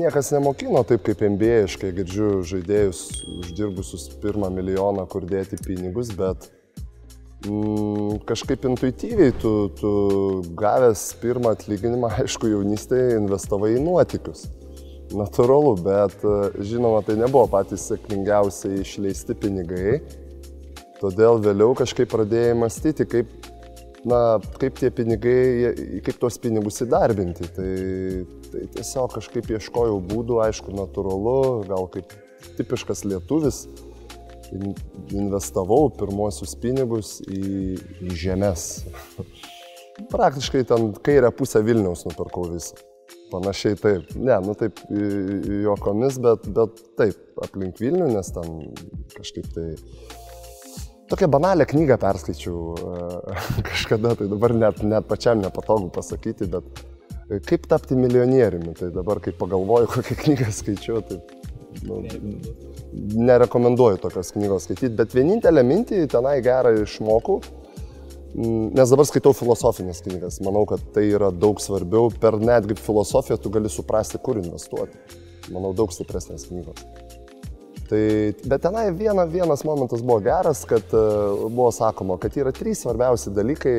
niekas nemokino taip kaip NBA, aš kai girdžiu žaidėjus uždirbusius 1 milijoną, kur dėti pinigus, bet kažkaip intuityviai tu gavęs pirmą atlyginimą, aišku, jaunystėje investavai į nuotykius. Natūralu, bet žinoma, tai nebuvo patys sėkmingiausiai išleisti pinigai, todėl vėliau kažkaip pradėjai mąstyti, kaip tie pinigai, kaip tuos pinigus įdarbinti. Tai tiesiog kažkaip ieškojau būdų, aišku, natūralu, gal kaip tipiškas lietuvis, investavau pirmuosius pinigus į žemes. Praktiškai ten kairę pusę Vilniaus nupirkau visą. Panašiai taip. Ne, taip juokomis, bet taip, aplink Vilnių, nes ten kažkaip tai... Tokią banalią knygą perskaičiau kažkada, tai dabar net pačiam nepatogu pasakyti, bet kaip tapti milijonieriumi. Tai dabar, kai pagalvoju, kokią knygą skaičiau, tai nerekomenduoju tokios knygos skaityti, bet vienintelę mintį tenai gerą išmokau, nes dabar skaitau filosofinės knygas. Manau, kad tai yra daug svarbiau. Per netgi filosofiją tu gali suprasti, kur investuoti. Manau, daug stipresnės knygos. Bet tenai vienas momentas buvo geras, kad buvo sakoma, kad yra 3 svarbiausi dalykai,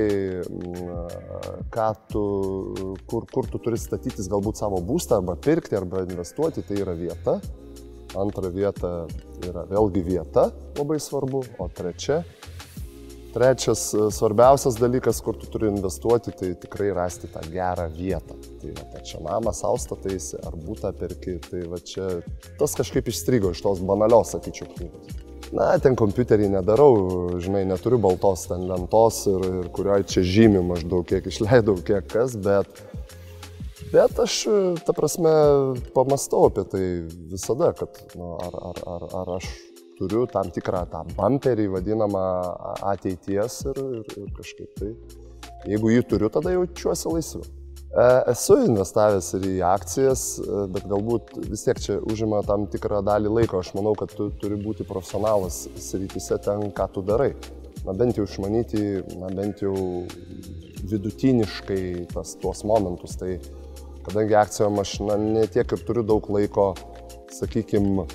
kur tu turi statytis galbūt savo būstą, arba pirkti, arba investuoti. Tai yra vieta. Antra vieta yra vėlgi vieta, labai svarbu. O trečias svarbiausias dalykas, kur tu turi investuoti, tai tikrai rasti tą gerą vietą. Tai čia namą sau stataisi, ar butą perki, tai va čia tas kažkaip išstrigo iš tos banalios, sakyčiau, knygos. Na, ten kompiuterį nedarau, žinai, neturiu baltos ten lentos ir kurioje čia žymi maždaug, kiek išleidau, kiek kas, bet aš, ta prasme, pamastau apie tai visada, kad ar aš turiu tam tikrą tą bumperį vadinamą ateities ir kažkaip tai. Jeigu jį turiu, tada jaučiuosi laisviau. Esu investavęs ir į akcijas, bet galbūt vis tiek čia užima tam tikrą dalį laiko. Aš manau, kad tu turi būti profesionalas srityse ten, ką tu darai. Bent jau išmanyti, bent jau vidutiniškai tuos momentus. Tai kadangi akcijom aš ne tiek ir turiu daug laiko, sakykime,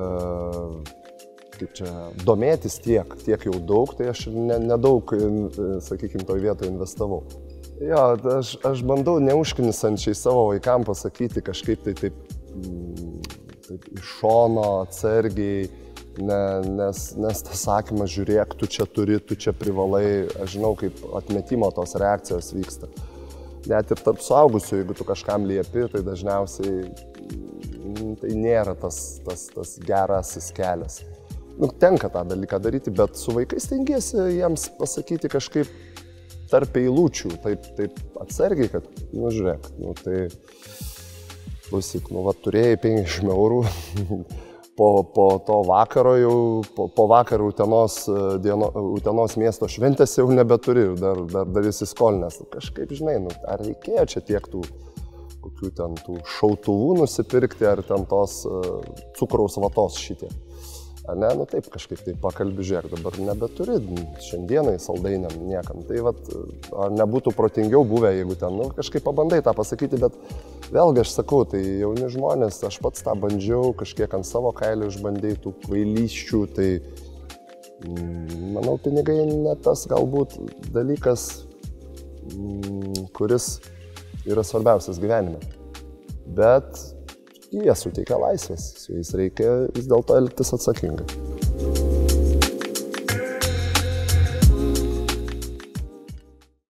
kaip čia, domėtis tiek jau daug, tai aš nedaug, sakykime, toj vietoje investavau. Jo, aš bandau neužknisančiai savo vaikam pasakyti kažkaip tai taip iš šono, atsargiai, nes tas sakymas, žiūrėk, tu čia turi, tu čia privalai, aš žinau, kaip atmetimo tos reakcijos vyksta. Net ir tarp suaugusių, jeigu tu kažkam liepi, tai dažniausiai tai nėra tas gerasis kelias. Tenka tą dalyką daryti, bet su vaikais stengiesi jiems pasakyti kažkaip tarp eilučių, taip atsargiai, kad, žiūrėk, tai klausyk, turėjai 50 eurų, po to vakaro jau, po vakaro Utenos miesto šventės jau nebeturi ir dar įsiskolinęs. Kažkaip, žinai, ar reikėjo čia tiek kokių ten tų šautuvų nusipirkti, ar ten tos cukraus vatos šitie. Ne, taip kažkaip tai pakalbi, žiūrėk, dabar nebeturi šiandienai saldainiam niekam. Tai ar nebūtų protingiau buvę, jeigu ten, kažkaip pabandai tą pasakyti, bet vėlgi aš sakau, tai jauni žmonės, aš pats tą bandžiau, kažkiek ant savo kailio išbandėjau tų kvailysčių, tai manau, pinigai ne tas galbūt dalykas, kuris yra svarbiausias gyvenime. Bet jie suteikia laisvės, su jais reikia vis dėlto elgtis atsakingai.